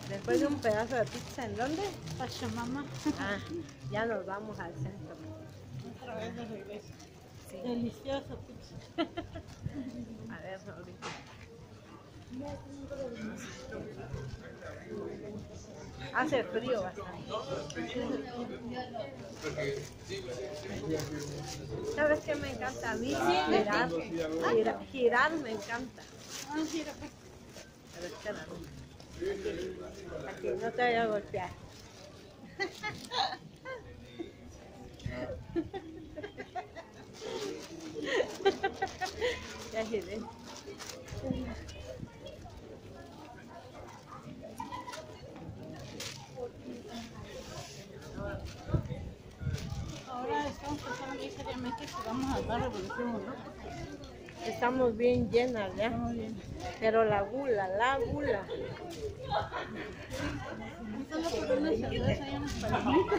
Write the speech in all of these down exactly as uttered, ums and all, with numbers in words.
Después de un pedazo de pizza, ¿en dónde? Pachamama. Ah, ya nos vamos al centro. Otra vez de regreso. Sí. Delicioso pizza. A ver, ahorita. Hace frío bastante. ¿Sabes qué me encanta a mí? Girar, girar, girar me encanta. Ah, sí, era pues. Pero espérame. Aquí, aquí, no te voy a golpear. Ya giré. Ahora estamos pensando muy seriamente si vamos a dar revolución o no. Estamos bien llenas ya. Estamos bien. Pero la gula, la gula. Solo por una cerveza y unas palomitas.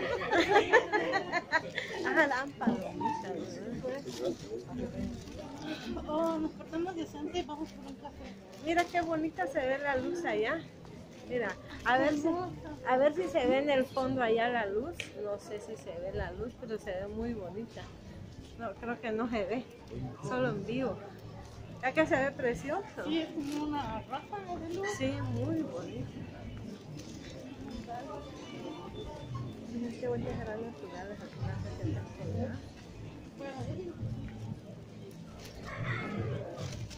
Ah, dan palomitas, ¿no? Oh, nos portamos decente y vamos por un café. Mira qué bonita se ve la luz allá. Mira, a ver si, a ver si se ve en el fondo allá la luz. No sé si se ve la luz, pero se ve muy bonita. No, creo que no se ve, solo en vivo. ¿Ya que se ve precioso? Sí, es como una ráfaga de luz. Sí, muy bonita. Mira qué bonitas eran las ciudades al final de la ciudad.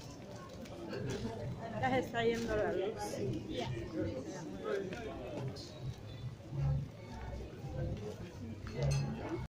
Ya se está yendo la luz.